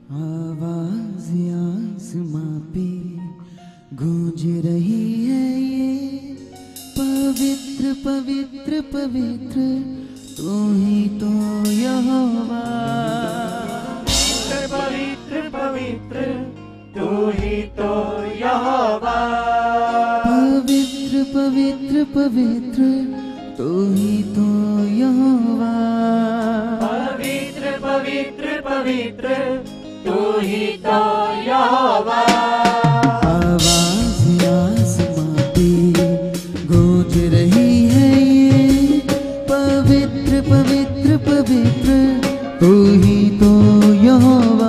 आवाज़ आसमां पे गूंज रही है ये, पवित्र पवित्र पवित्र तू ही तो यहोवा। पवित्र पवित्र तू ही तो यहोवा। पवित्र पवित्र पवित्र तू ही तो यहोवा। पवित्र पवित्र पवित्र तू ही तो यहोवा। आवाज़ आसमां पे गूंज रही है ये, पवित्र पवित्र पवित्र तू ही तो यहोवा।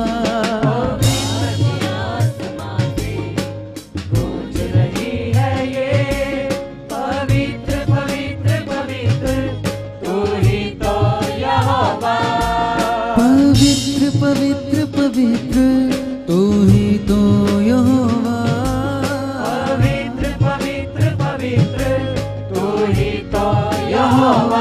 पवित्र पवित्र तू ही तो यहोवा। पवित्र पवित्र पवित्र तू ही तो यहोवा।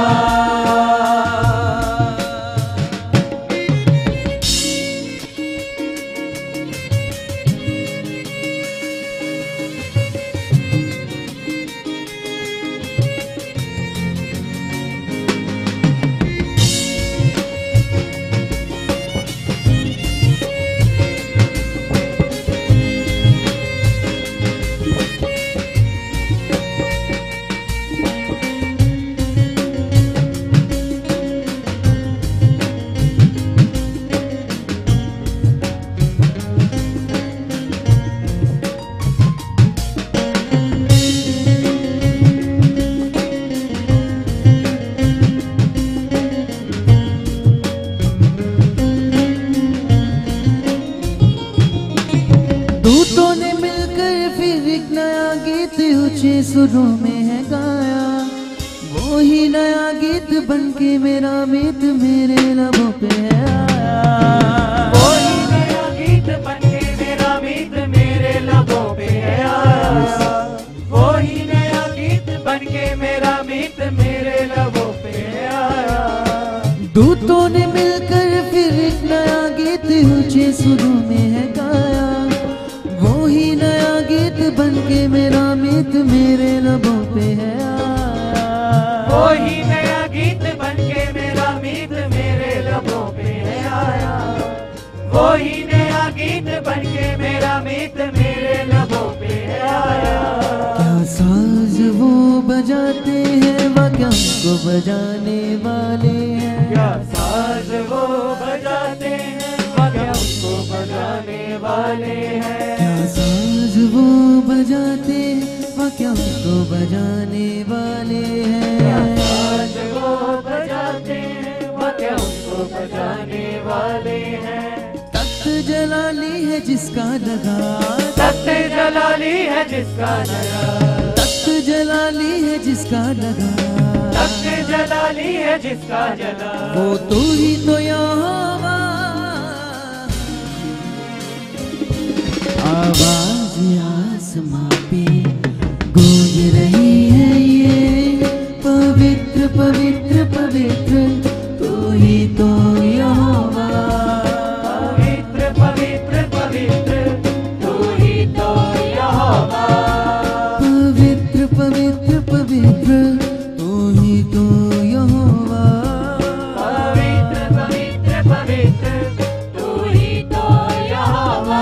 दूतों ने मिलकर फिर एक नया गीत ऊंचे सुरों में है गाया, वो ही नया गीत बनके मेरा मीत मेरे लबों पे है आया। वो ही नया गीत बनके मेरा मीत मेरे लबों पे है आया। वो ही नया गीत बनके मेरा मीत मेरे लबों पे है आया। दूतों ने मिलकर फिर एक नया गीत ऊंचे सुरों में है गाया, वो ही नया गीत बनके मेरा मीत मेरे लबों पे है आया। वो ही नया गीत बनके मेरा मीत मेरे लबों पे है आया। वो ही नया गीत बनके मेरा मीत मेरे लबों पे है आया। क्या साज वो बजाते हैं, वाक्य को बजाने वाले हैं। क्या साज वो बजाते हैं, वाक्य को बजाने वाले हैं। क्या साज वो बजाते हैं, वाक्य को बजाने वाले क्या हैं। साज वो बजाते हैं, वाक्य को बजाने वाले हैं। तख्त जलाली है जिसका लगा, तख्त जलाली है जिसका लगा। तख्त जलाली है जिसका लगा, तख्त जलाली है जिसका जला। वो तू ही तो यहोवा। आवाज़ आसमां पे गूंज रही है ये, पवित्र पवित्र पवित्र तू ही तो यहोवा। पवित्र पवित्र पवित्र तू ही तो यहोवा। पवित्र पवित्र पवित्र तू ही तो यहोवा। पवित्र पवित्र पवित्र तू ही तो यहोवा।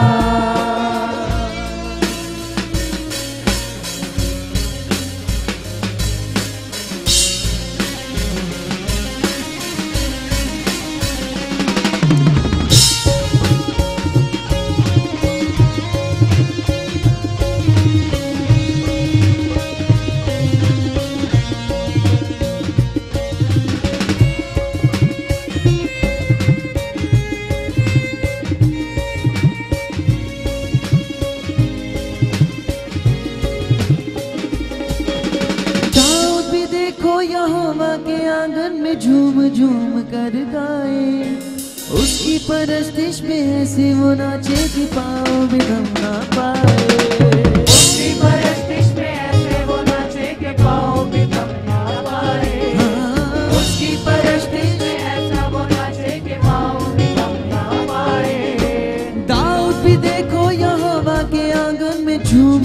यहोवा के आंगन में झूम झूम कर गाए, उसकी परस्तिश में ऐसे वो नाचे कि पाँव भी दम ना पाए। उसकी परस्तिश में ऐसे वो नाचे कि पाँव भी दम ना पाए। उसकी परस्तिश में ऐसा वो नाचे कि पाँव भी दम ना पाए।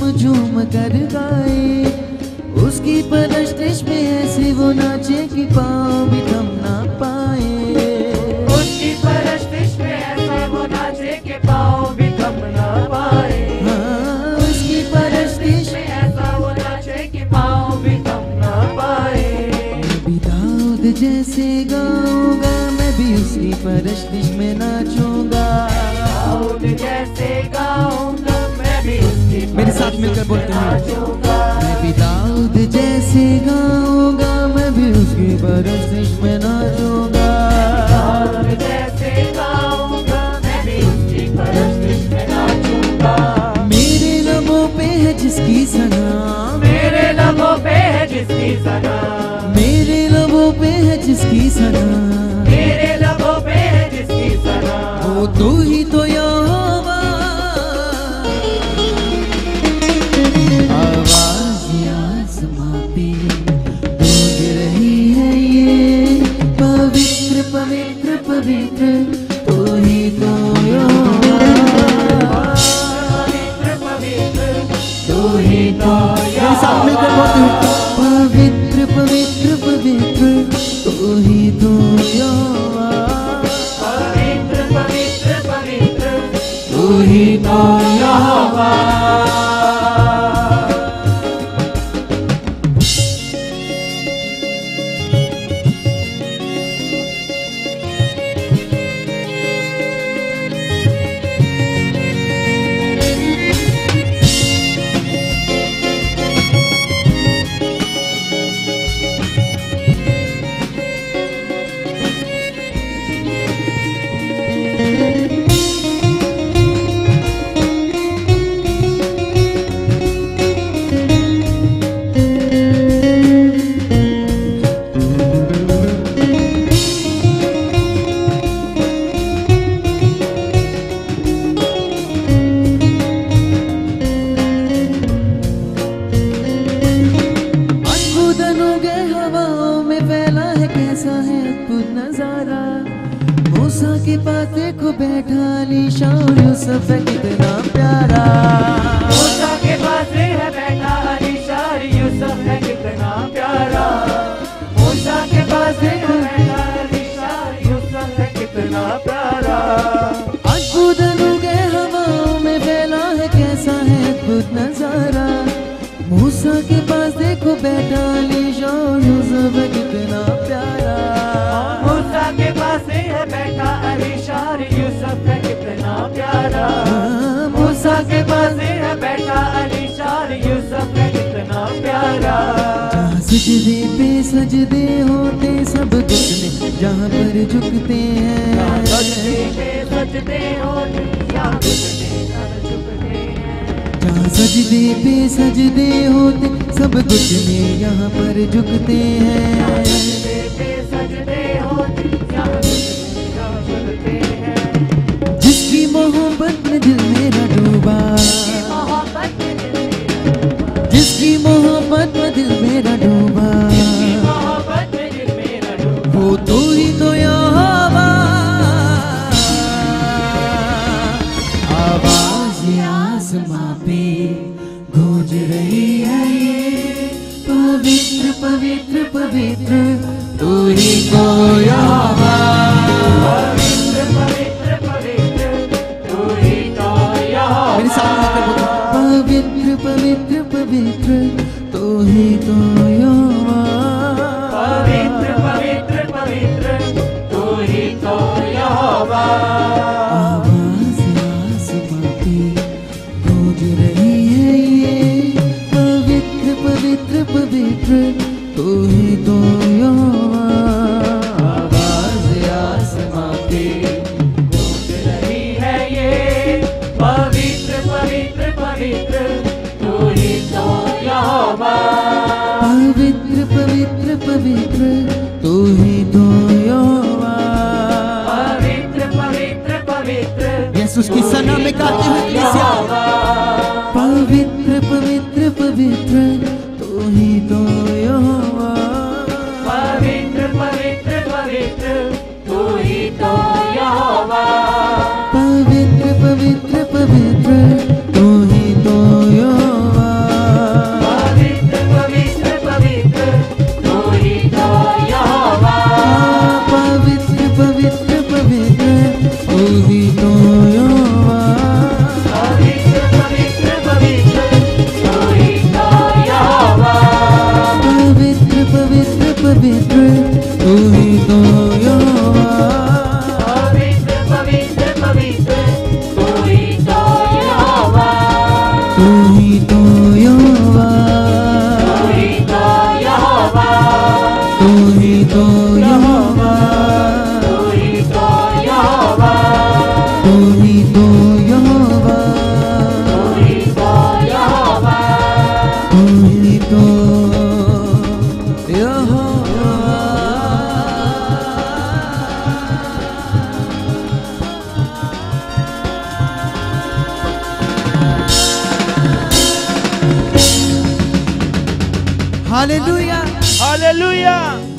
झूम झूम कर गाए, उसकी परस्तिश में ऐसे वो नाचे कि पाँव भी थम ना पाए। उसकी परस्तिश में ऐसे वो नाचे कि पाँव भी थम ना पाए। हाँ, उसकी परस्तिश में ऐसा वो नाचे कि पाँव भी थम ना पाए। मैं भी दाऊद जैसे गाऊंगा, मैं भी उसकी परस्तिश में नाचूंगा। दाऊद जैसे गाऊंगा, मैं भी उसकी मेरे साथ मिलकर बोलते हैं, नाचूंगा। मैं भी दाऊद जैसे गाऊंगा, मैं भी उसकी परस्तिश में नाचूंगा। दाऊद जैसे गाऊंगा, मैं भी उसकी परस्तिश में नाचूंगा। मेरे लबों पे है जिसकी सना, मेरे लबों पे है जिसकी सना, मेरे लबों पे है जिसकी सना, मेरे लबों पे है जिसकी सना, वो तू ही तो यहोवा। आवाज आसमां पे गूंज रही है ये, पवित्र पवित्र पवित्र तू ही तो यहोवा। पवित्र पवित्र तू ही तो मेरे साथ मिलकर बोलते हैं, पवित्र पवित्र पवित्र तू ही तो यहोवा। पवित्र पवित्र पवित्र तू ही तो यहोवा। मूसा के पास देखो बैठा अलीशान यूसुफ है कितना प्यारा। मूसा के पास है बैठा अलीशान यूसुफ है कितना प्यारा। मूसा के पास है बैठा अलीशान यूसुफ है कितना प्यारा। अद्भुत अनुगे हवाओं में फैला है कैसा है अद्भुत नजारा। मूसा के पास देखो बैठा अलीशान यूसुफ है कितना प्यारा। मूसा के पास है बैठा अलीशान यूसुफ है कितना प्यारा। मूसा के पास है बैठा अलीशान यूसुफ है कितना प्यारा। सजदे पे सजदे होते सब घुटने जहाँ पर झुकते हैं। सजदे पे सजदे होते जहाँ घुटने सब झुकते हैं। जहाँ सजदे पे सजदे होते सब घुटने यहाँ पर झुकते हैं। सजदे पे सजदे होते जहाँ घुटने सब झुकते हैं। जिसकी मोहब्बत में दिल मेरा डूबा, मोहब्बत में दिल मेरा डूबा। जिसकी मोहब्बत में दिल मेरा डूबा, मोहब्बत में दिल मेरा डूबा। वो तू ही तो यहोवा। आवाज आसमां पे गूंज रही है ये, पवित्र पवित्र पवित्र तू ही तो यहोवा। पवित्र पवित्र पवित्र तू ही तो यहोवा। मेरे साथ मिलकर बोलो, पवित्र पवित्र पवित्र तू ही तो यहोवा। पवित्र पवित्र पवित्र तू ही तो यहोवा। आवाज आसमां पे गूंज रही है ये, पवित्र पवित्र पवित्र तू ही तो यहोवा। आवाज आसमां पे गूंज रही है ये, पवित्र पवित्र पवित्र तू ही तो यहोवा। पवित्र पवित्र पवित्र तू ही तो यहोवा। पवित्र पवित्र पवित्र यीशु की सना में गाते हुए कलीसिया, पवित्र पवित्र पवित्र तू ही तो यहोवा। पवित्र पवित्र पवित्र तू ही तो यहोवा। पवित्र पवित्र पवित्र तू ही तो यहोवा। Hallelujah hallelujah.